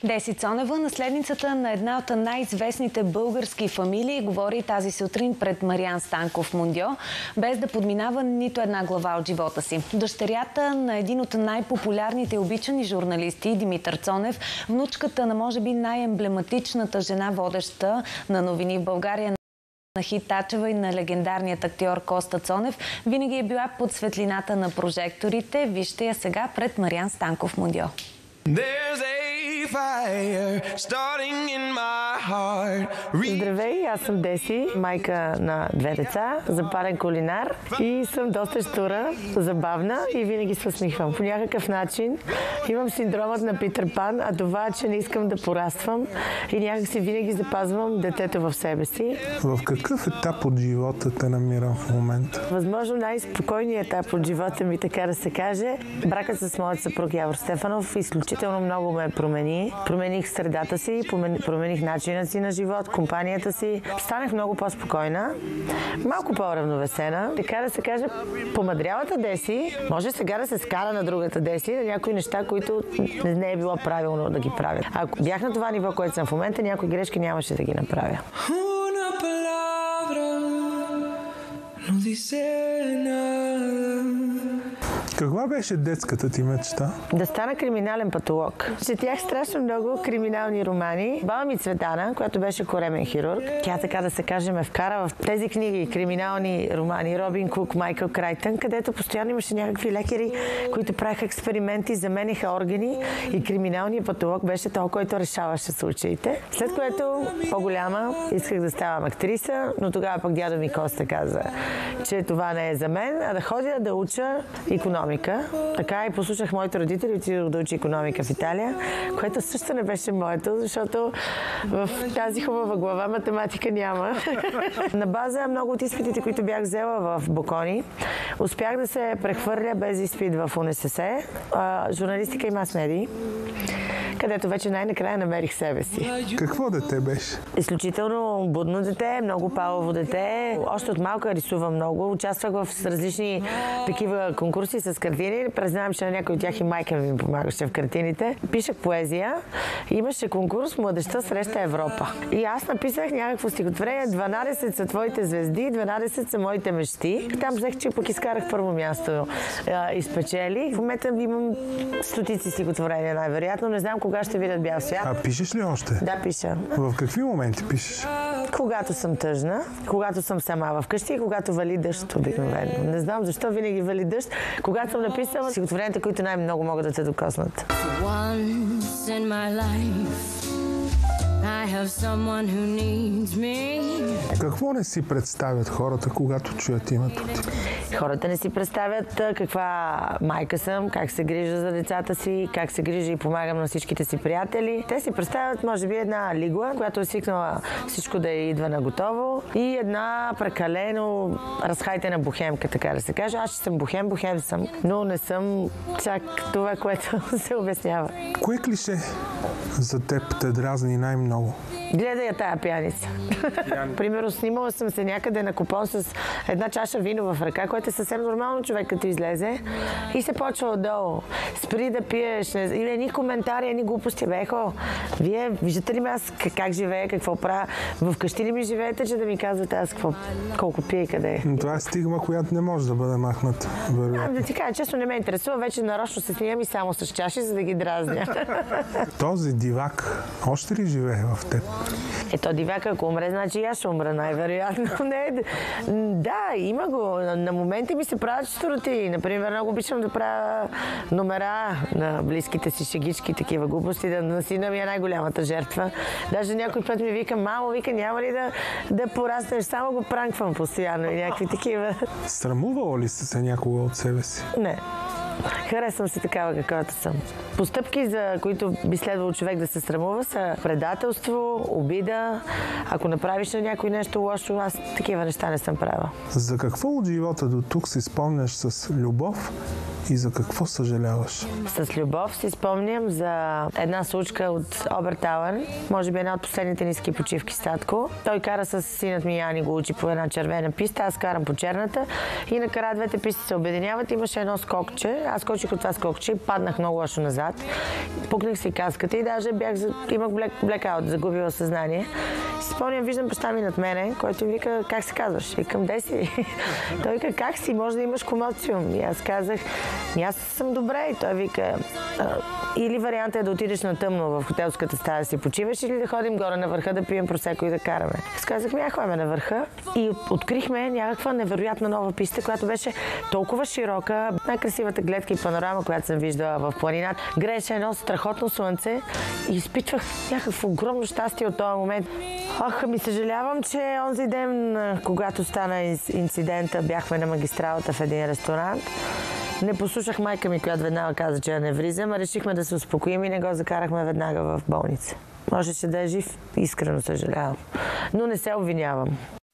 Деси Цонева, наследницата на една от най-известните български фамилии, говори тази сутрин пред Мариан Станков Мундио, без да подминава нито една глава от живота си. Дъщерята на един от най-популярните и обичани журналисти, Димитър Цонев, внучката на може би най-емблематичната жена, водеща на новини в България, на Хит Тачева и на легендарният актьор Коста Цонев, винаги е била под светлината на прожекторите. Вижте я сега пред Мариан Станков Мундио. Здравей, аз съм Деси, майка на 2 деца, запален кулинар и съм доста щура, забавна и винаги се усмихвам. По някакъв начин имам синдромът на Питър Пан, а това, че не искам да пораствам и някак си винаги запазвам детето в себе си. В какъв етап от живота те намирам в момента? Възможно най-спокойният етап от живота ми, така да се каже. Бракът с моят съпруг Явор Стефанов изключително много ме промени. Промених средата си, промених начина си на живот, компанията си. Станах много по-спокойна, малко по-равновесена. Така да се каже, помъдрялата Деси може сега да се скара на другата Деси, на някои неща, които не е било правилно да ги правят. Ако бях на това ниво, което съм в момента, някои грешки нямаше да ги направя. Каква беше детската ти мечта? Да стана криминален патолог. Четях страшно много криминални романи. Баба ми Цветана, която беше коремен хирург, тя, така да се каже, ме вкара в тези книги, криминални романи, Робин Кук, Майкъл Крайтън, където постоянно имаше някакви лекари, които правиха експерименти, заменяха органи и криминалният патолог беше този, който решаваше случаите. След което по-голяма исках да ставам актриса, но тогава пък дядо ми Коста каза, че това не е за мен, а да ходя да уча икономика. Така и послушах моите родители, отидох да уча икономика в Италия, което също не беше моето, защото в тази хубава глава математика няма. На база много от изпитите, които бях взела в Бокони, успях да се прехвърля без изпит в УНСС, журналистика и мас-медии, където вече най-накрая намерих себе си. Какво дете беше? Изключително будно дете, много палаво дете. Още от малка рисувам много. Участвах в различни такива конкурси с картини. Признавам, че на някой от тях и майка ми помагаше в картините. Пишах поезия. Имаше конкурс "Младежта среща Европа". И аз написах някакво стихотворение: 12 са твоите звезди, 12 са моите мечти. Там взех, че пък изкарах първо място и спечелих. В момента имам стотици стихотворения, най-вероятно. Не знам кога ще видят бял свят. А пишеш ли още? Да, пиша. В какви моменти пишеш? Когато съм тъжна, когато съм сама вкъщи и когато вали дъжд обикновено. Не знам защо винаги вали дъжд. Когато съм написала стихотворенията, които най-много могат да те докоснат. Какво не си представят хората, когато чуят името ти? Хората не си представят каква майка съм, как се грижа за децата си, как се грижа и помагам на всичките си приятели. Те си представят, може би, една лигла, която е свикнала всичко да идва на готово, и една прекалено разхайтена бухемка, така да се каже. Аз ще съм бухем съм, но не съм чак това, което се обяснява. Кое клише за теб те дразни най-много? Гледай я тая пияница. Примерно, снимала съм се някъде на купон с една чаша вино в ръка, което е съвсем нормално човек като излезе, и се почва отдолу. Спри да пиеш, или едни коментари, едни глупости. Бехо, вие виждате ли ме аз как живея, какво правя? Вкъщи ли ми живеете, че да ми казвате аз колко пия и къде? Това е стигма, която не може да бъде махната, вероятно. Да ти кажа, честно, не ме интересува. Вече нарочно се снимам и само с чаши, за да ги дразня. Този дивак още ли живее в теб? Ето, дивака, ако умре, значи и аз ще умра, най-вероятно. Да, има го. На моменти ми се правят щуроти. Например, много обичам да правя номера на близките си шегички, такива глупости. На сина ми е най-голямата жертва. Даже някой път ми вика: мамо, няма ли да пораснеш? Само го пранквам постоянно и някакви такива. Срамувала ли си се някога от себе си? Не. Харесвам се такава, каквато съм. Постъпки, за които би следвало човек да се срамува, са предателство, обида. Ако направиш на някой нещо лошо, аз такива неща не съм правила. За какво от живота до тук си спомняш с любов и за какво съжаляваш? С любов си спомням за една случка от Обертауър, може би една от последните ни ски почивки с татко. Той кара с синът ми Яни, го учи по една червена писта, аз карам по черната и накрая двете писти се обединяват. Имаше едно скокче, аз скочих скочих от това скокче, паднах много лошо назад, пукнах си каската и даже имах блекаут, загубила съзнание. Спомням, виждам баща ми над мене, който ми вика, как се казваш? Викам, де си? Той вика, как си? Може да имаш комоциум. И аз казах, аз съм добре. И той вика, или вариантът е да отидеш на тъмно в хотелската стая да си почиваш, или да ходим горе на върха да пием просеко и да караме. Аз казах, ходим на върха и открихме някаква невероятна нова писта, която беше толкова широка, най-красивата гледка и панорама, която съм виждала в планината. Грееше едно страхотно слънце и изпитвах някакво огромно щастие от този момент. Ми съжалявам, че онзи ден, когато стана инцидента, бяхме на магистралата в един ресторант. Не послушах майка ми, която веднага каза, че я не влизам, а решихме да се успокоим и не го закарахме веднага в болница. Можеше да е жив, искрено съжалявам. Но не се обвинявам.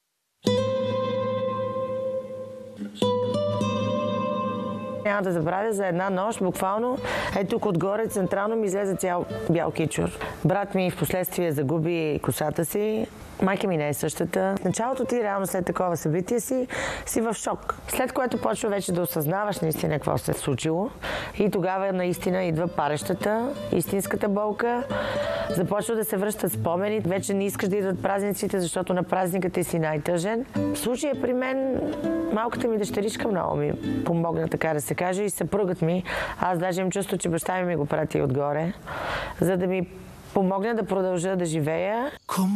Няма да забравя, за една нощ, буквално, тук отгоре централно ми излезе цял бял кичур. Брат ми в последствие загуби косата си. Майка ми не е същата. В началото ти реално след такова събитие си в шок. След което почва вече да осъзнаваш наистина какво се е случило. И тогава наистина идва парещата, истинската болка. Започва да се връщат спомени. Вече не искаш да идват празниците, защото на празника ти си най-тъжен. В случая при мен малката ми дъщеричка много ми помогна, така да се каже, и съпругът ми. Аз даже имам чувство, че баща ми го прати отгоре, за да ми помогна да продължа да живея.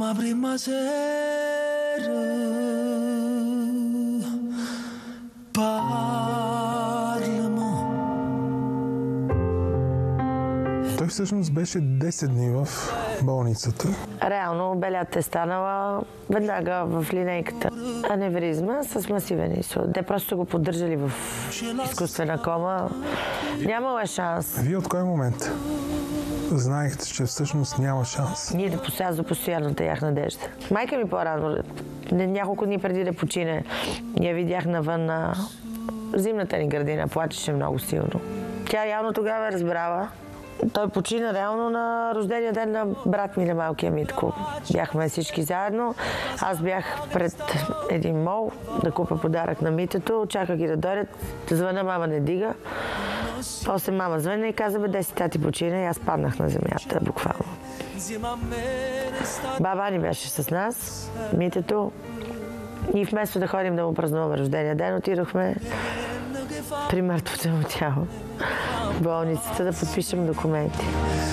Той всъщност беше 10 дни в болницата. Реално белята е станала веднага в линейката. Аневризма с масивен инсулт. Те просто са го поддържали в изкуствена кома. Нямало е шанс. Вие от кой момент знаехте, че всъщност няма шанс? Ние до постоянно таях надежда. Майка ми по-рано, няколко дни преди да почине, я видях навън на зимната ни градина. Плачеше много силно. Тя явно тогава разбрала. Той почина реално на рождения ден на брат ми, на малкия Митко. Бяхме всички заедно. Аз бях пред един мол да купя подарък на Митето. Чаках ги да дойдат. Звъна, мама не дига. После мама звъна и каза, 10 тати почина, и аз паднах на земята, буквално. Баба ни беше с нас, Митето. И вместо да ходим да му празнуваме рождения ден, отидохме при мъртвото му тяло в болницата да подпишем документи.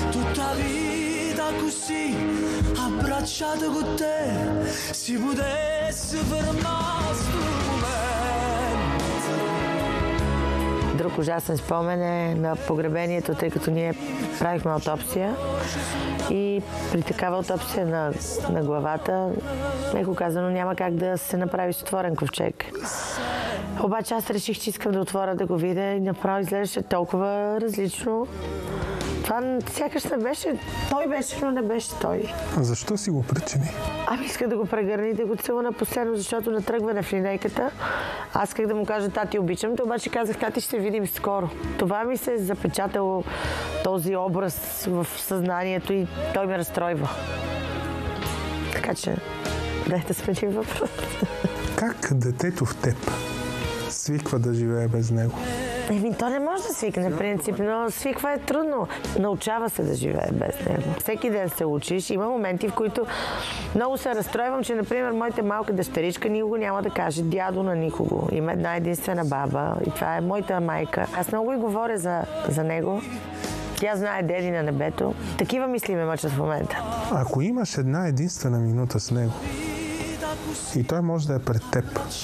Друг ужасен спомен е на погребението, тъй като ние правихме аутопсия и при такава аутопсия на главата, меко казано, няма как да се направи с отворен ковчег. Обаче аз реших, че искам да отворя да го видя и направо изглеждаше толкова различно. Това сякаш не беше той беше, но не беше той. Защо си го причини? Исках да го прегърна и да го целуна последно, защото на тръгване в линейката аз исках да му кажа, тати, обичам те, обаче казах, тати, ще видим скоро. Това ми се е запечатало, този образ в съзнанието, и той ме разстройва. Така че, дайте сменим въпрос. Как детето в теб свиква да живее без него? То не може да свикне, принципно. Свиква е трудно. Научава се да живее без него. Всеки ден се учиш. Има моменти, в които много се разстройвам, че, например, моята малка дъщеричка никога няма да каже дядо на никого. Има една единствена баба и това е моята майка. Аз много и говоря за него. Тя знае деди на небето. Такива мисли ме мъчат в момента. Ако имаш една единствена минута с него и той може да е пред теб,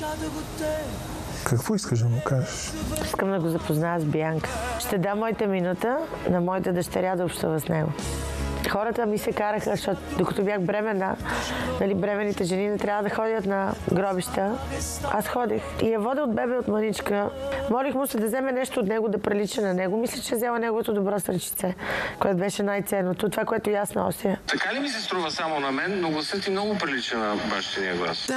какво искаш да му кажеш? Искам да го запозная с Бианка. Ще дам моята минута на моята дъщеря да общува с него. Хората ми се караха, защото докато бях бременна, бременните жени не трябва да ходят на гробища. Аз ходих и я водя от бебе, от маничка. Молих му се да вземе нещо от него, да прилича на него. Мисля, че взела неговото добро сърчице, което беше най-ценното. Това, което и аз нося. Така ли ми се струва само на мен, но гласът ти много прилича на бащиния глас.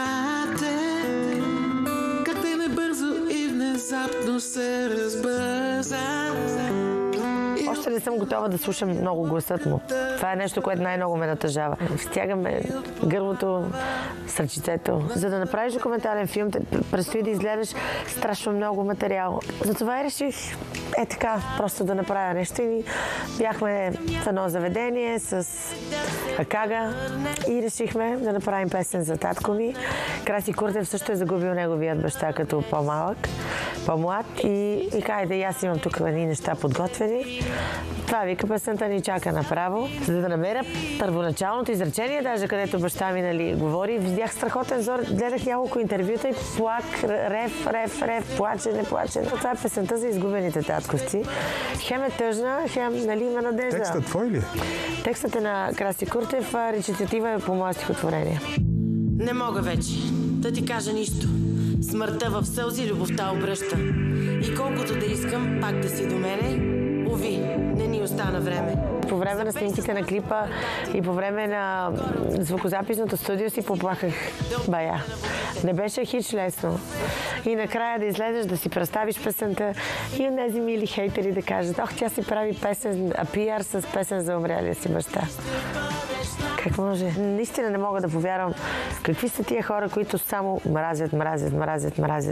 Още още не съм готова да слушам много гласът му. Това е нещо, което най-много ме натъжава. Стягаме гърлото с ръчицето. За да направиш документален филм, предстои да изгледаш страшно много материал. Затова и реших така, просто да направя нещо. И бяхме в едно заведение с Акага и решихме да направим песен за татко ми. Краси Куртев също е загубил неговият баща като по-млад и хайде, и аз имам тук едни неща подготвени. Това вика, песента ни чака направо. За да намеря първоначалното изречение, даже където баща ми говори, видях страхотен зор, гледах няколко интервюта и рев, плачене. Това е песента за изгубените татковци. Хем е тъжна, хем има надежда. Текстът твой ли е? Текстът е на Краси Куртев, речитатива е по мое стихотворение. Не мога вече да ти кажа нищо. Смъртта в сълзи любовта обръща. И колкото да искам пак да си до мене, уви, не ни остана време. По време на снимките на клипа и по време на звукозаписното студио си поплаках бая. Не беше хич лесно. И накрая да излезеш, да си представиш песента и онези мили хейтери да кажат: ох, тя си прави песен, пиар с песен за умрялия си баща. Как може? Наистина не мога да повярвам какви са тия хора, които само мразят.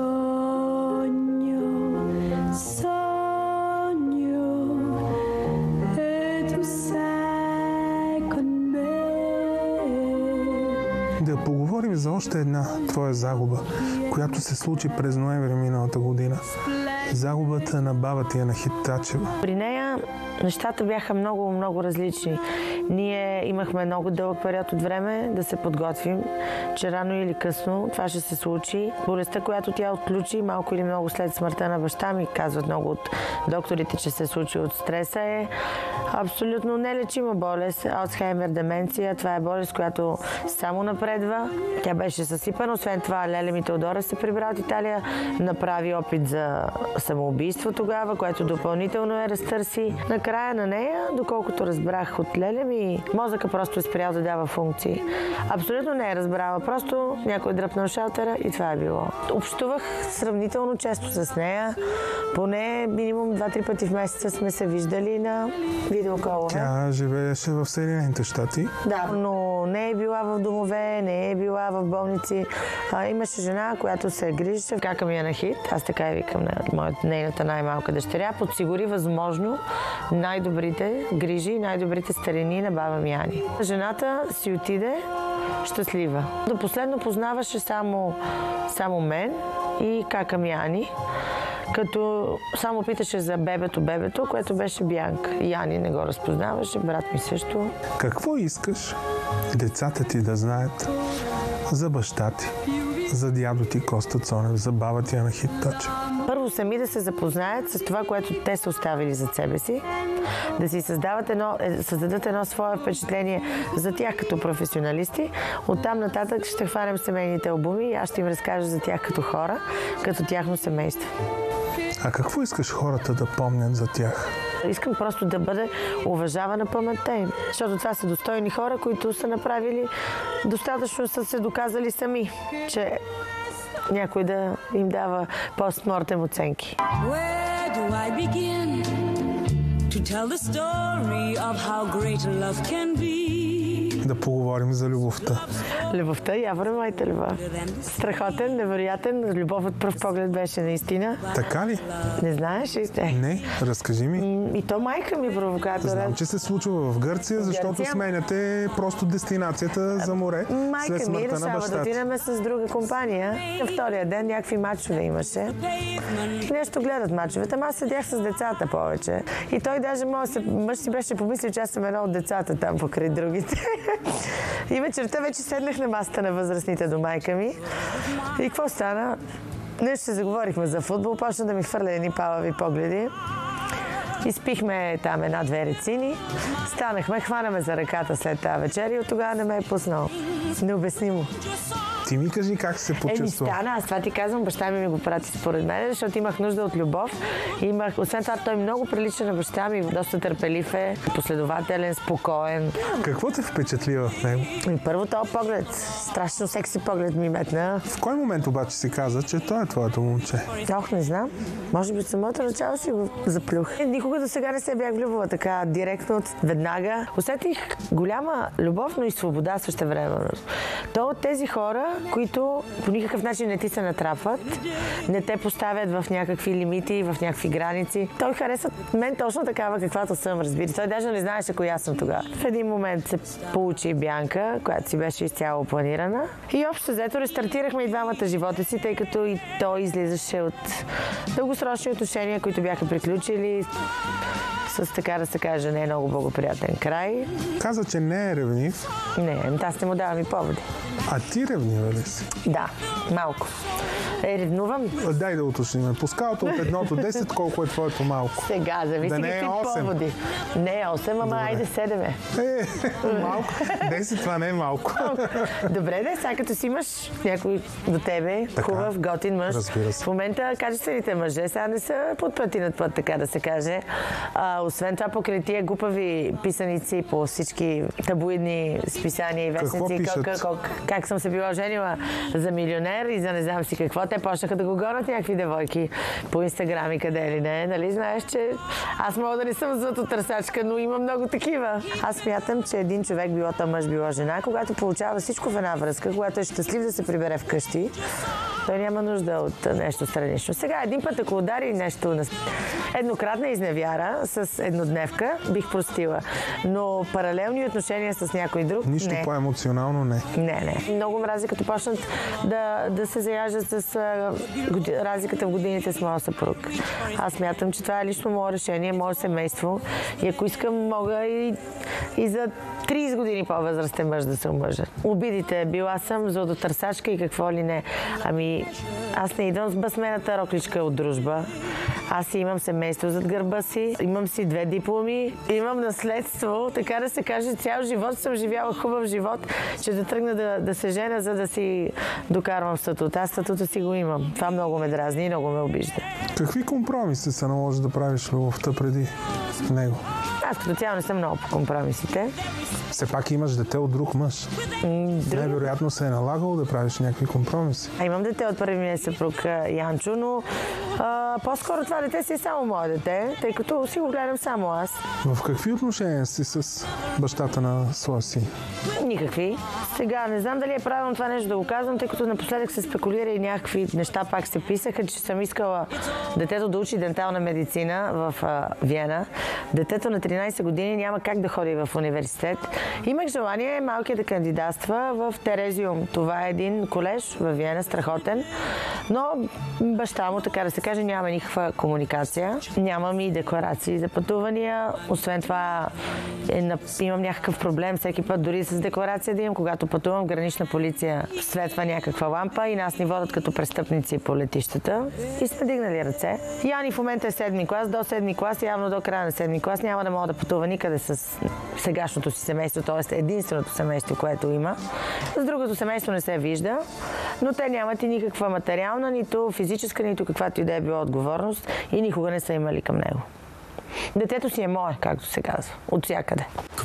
Да поговорим за още една твоя загуба, която се случи през ноември миналата година. Загубата на баба ти на Хитачева. При нея нещата бяха много различни. Ние имахме много дълъг период от време да се подготвим, че рано или късно това ще се случи. Болестта, която тя отключи малко или много след смъртта на баща ми, казват много от докторите, че се случи от стреса, е абсолютно нелечима болест. Алцхаймер, деменция. Това е болест, която само напредва. Тя беше съсипана. Освен това, Леля ми Теодора се прибра от Италия, направи опит за самоубийство тогава, което допълнително я разтърси. Накрая на нея, доколкото разбрах от Леля ми, мозъка просто е спрял да дава функции. Абсолютно не е разбрала. Просто някой дръпнал шалтера и това е било. Общувах сравнително често с нея. Поне минимум 2-3 пъти в месеца сме се виждали на видеоколове. Тя живееше в Съединените щати. Да, но не е била в домове, не е била в болници. Имаше жена, която се грижеше в кака ми е на хит. Аз така я викам на нейната най-малка дъщеря. Подсигури възможно най-добрите грижи и най-добрите старини на баба ми Ани. Жената си отиде щастлива. До последно познаваше само мен и кака ми Ани, като само питаше за бебето, което беше Бянка. И Ани не го разпознаваше, брат ми също. Какво искаш децата ти да знаят за баща ти, за дядо ти Коста Цонев, за баба ти на Хитачева? Първо сами да се запознаят с това, което те са оставили зад себе си, да си създадат едно свое впечатление за тях като професионалисти. Оттам нататък ще хванем семейните албуми и аз ще им разкажа за тях като хора, като тяхно семейство. А какво искаш хората да помнят за тях? Искам просто да бъде уважавана паметта им, защото това са достойни хора, които са направили достатъчно, са се доказали сами, че някой да им дава постмортем оценки. Да поговорим за любовта. Любовта, явно моята любов. Страхотен, невероятен, любов от пръв поглед беше наистина. Така ли? Не знаеш ли? Не, разкажи ми. И то майка ми провокатора. Знам, че се случва в Гърция, защото сменяте просто дестинацията за море след смъртта на бащата. Майка ми решава да отидем с друга компания. На втория ден някакви мачове имаше. Нещо гледат мачовете, ама аз седях с децата повече. И той даже мъж си беше помислил, че аз съм едно от децата там покрай другите. И вечерта вече седнах на масата на възрастните до майка ми. И какво стана? Нещо се заговорихме за футбол, почна да ми хвърля едни палави погледи. Изпихме там една-две рецини, станахме, хванаме за ръката след тази вечер и от тогава не ме е пуснал. Необяснимо. Ти ми кажи как се почувства. Стана, аз това ти казвам, баща ми го прати според мен, защото имах нужда от любов. Освен това, той много прилича на баща ми, доста търпелив е, последователен, спокоен. Какво те впечатли в него? Първо този поглед, страшно секси поглед ми метна. В кой момент обаче си каза, че той е твоето момче? Ох, не знам. Може би от самото начало си го заплюх. Никога до сега не се бях влюбила така директно, веднага. Усетих голяма любов, но и свобода същевременно. То от тези хора, които по никакъв начин не ти се натрапват, не те поставят в някакви лимити, в някакви граници. Той харесва мен точно такава, каквато съм, разбира. Той даже не знаеше коя съм тогава. В един момент се получи Бянка, която си беше изцяло планирана. И общо взето рестартирахме и двамата живота си, тъй като и той излизаше от дългосрочни отношения, които бяха приключили с, така да се каже, не е много благоприятен край. Каза, че не е ревнив. Не, аз не му давам и поводи. А ти ревнива ли си? Да, малко. Ревнувам. Дай да уточним. По скалата от 1 до 10, колко е твоето малко? Сега, зависи да не е какви 8. поводи. Не е 8, ама айде 7 е. Малко. 10, това не е малко. Добре, да, сега като си имаш някой до тебе, хубав, готин мъж. Разбира се. В момента качествените мъже сега не са под пъти над път, така да се каже. Освен това, покрай тия глупави писаници по всички таблоидни списания и вестници, как съм се била женила за милионер и за не знам си какво, те почнаха да го гонят някакви девойки по Инстаграм и къде ли не. Нали знаеш, че аз мога да не съм златотърсачка, но има много такива. Аз смятам, че един човек, било то мъж, било жена, когато получава всичко в една връзка, когато е щастлив да се прибере вкъщи, той няма нужда от нещо странично. Сега, един път, ако удари нещо еднократна изневяра с еднодневка, бих простила. Но паралелни отношения с някой друг, нищо не. По-емоционално не. Не. Много мрази, като почнат да се заяждат с разликата в годините с моя съпруг. Аз смятам, че това е лично мое решение, мое семейство. И ако искам, мога и за 30 години по-възрастен мъж да се омъжа. Обидите, била съм златотърсачка и какво ли не. Ами, аз не идвам с басмената рокличка от дружба. Аз си имам семейство зад гърба си, имам си 2 дипломи, имам наследство, така да се каже, цял живот съм живяла хубав живот, че да тръгна да се жена, за да си докарвам статут. Аз статута си го имам. Това много ме дразни и много ме обижда. Какви компромиси се наложи да правиш любовта преди него? Аз като цяло не съм много по компромисите. Все пак имаш дете от друг мъж. Най-вероятно се е налагало да правиш някакви компромиси. Имам дете от първия ми съпруг Янчо, но по-скоро това дете си е само мое дете, тъй като си го гледам само аз. В какви отношения си с бащата на своя син? Никакви. Сега не знам дали е правилно това нещо да го казвам, тъй като напоследък се спекулира и някакви неща пак се писаха, че съм искала детето да учи дентална медицина в Виена. Детето на 13 години няма как да ходи в университет. Имах желание малкият да кандидатства в Терезиум. Това е един колеж в Виена, страхотен, но баща му, така да се каже, няма никаква комуникация. Нямам и декларации за пътувания. Освен това, имам някакъв проблем всеки път, дори с декларация да имам, когато пътувам, гранична полиция светва някаква лампа и нас ни водят като престъпници по летищата. И сме дигнали ръце. Яни в момента е 7-ми клас, до 7-ми клас, явно до края на 7-ми клас няма да мога да пътува никъде с сегашното си семейство, т.е. единственото семейство, което има. С другото семейство не се вижда, но те нямат и никаква материална, нито физическа, нито каквато и да е била отговорност и никога не са имали към него. Детето си е мое, както се казва, от всякъде.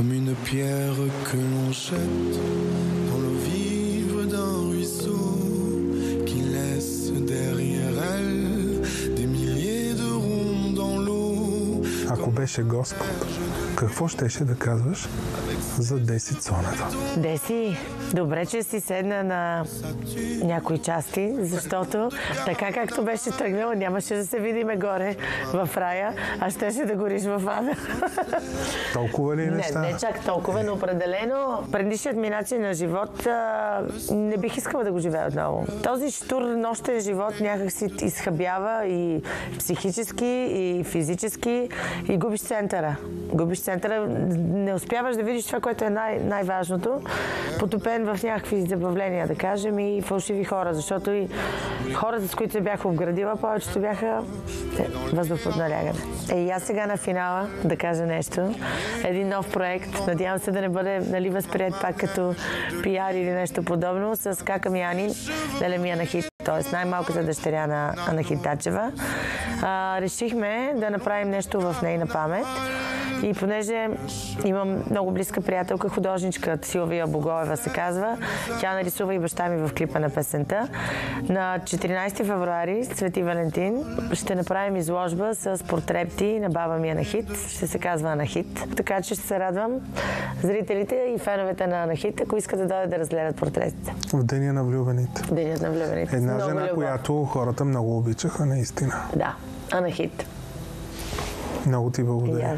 Ако беше Господ, какво щеше да казваш за Деси Цонева? Деси, добре, че си седна на някои части, защото така както беше тръгнала, нямаше да се видиме горе в рая, а щеше да гориш в ада. Толкова ли неща? Не чак толкова, но определено предишният ми начин на живот не бих искала да го живея отново. Този штур нощен живот някак си изхабява и психически, и физически, и губиш центъра. Губиш центъра, не успяваш да видиш това, което е най-важното. Потопен в някакви забавления, да кажем, и фалшиви хора, защото и хората, с които се бях обградила, повечето бяха въздух под налягане. И аз сега на финала да кажа нещо. Един нов проект. Надявам се да не бъде възприят пак като пиар или нещо подобно, с Кака Мияни, Леле ми Анахит, т.е. най-малката дъщеря на Анахит Тачева. Решихме да направим нещо в нейна памет. И понеже имам много близка приятелка, художничка Силвия Богоева се казва, тя нарисува и баща ми в клипа на песента. На 14 февруари, Свети Валентин, ще направим изложба с портрети на баба ми Анахит. Ще се казва Анахит. Така че ще се радвам зрителите и феновете на Анахит, ако искат да дойдат да разгледат портретите. В Деня на влюбените. Денят на влюбените. Една много жена, любов. която хората много обичаха, наистина. Да, Анахит. Много ти благодаря.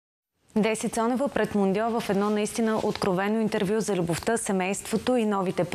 10 Цонева пред Мондио в едно наистина откровено интервю за любовта, семейството и новите